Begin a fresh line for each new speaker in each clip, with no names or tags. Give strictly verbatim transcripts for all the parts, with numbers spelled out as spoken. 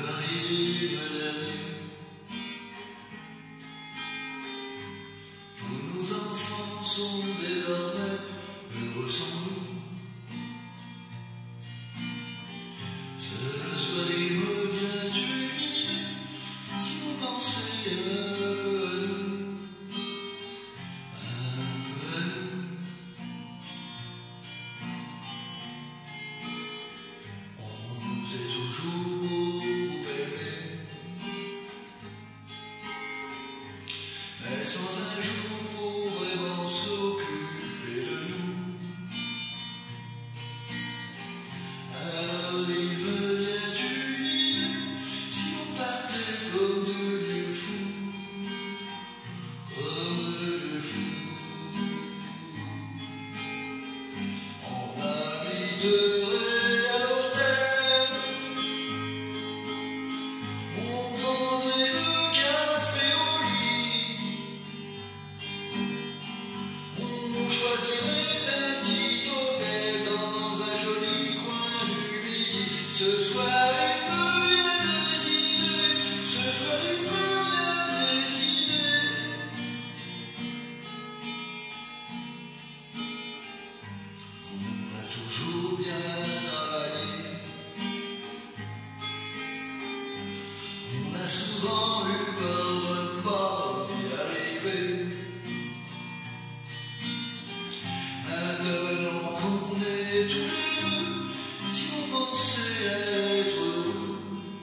m'arrive dernier. Tous nos enfants sont désormais heureux sans nous. Ce soir il me vient une idée, si on pensait un peu à nous, un peu à nous. On nous est toujours aimé, mais sans un jour pour vraiment s'occuper de nous. Alors il me vient une idée, si on partait comme deux vieux fous, comme deux vieux fous. On habiterait à l'hôtel, on prendrait le café au lit, on choisirait un petit hôtel dans un joli coin du midi. Ce soir il me vient des idées, ce soir il me vient des idées. On a toujours bien travaillé, on a souvent eu peur de ne pas y arriver. Maintenant qu'on est tous les deux, si on pensait être heureux,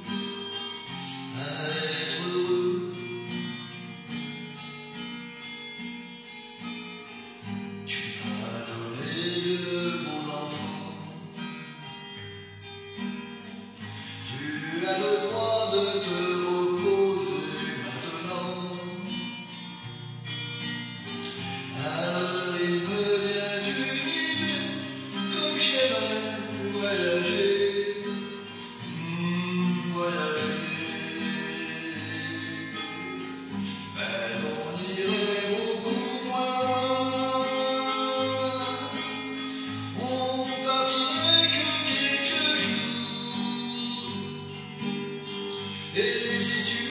à être heureux. Tu m'as donné de beaux enfants, tu as le droit de te reposer maintenant. Alors il me vient une idée, comme j'aimerais voyager, hmm, voyager. Mais on irait beaucoup moins loin, on partirait que quelques jours. Et si tu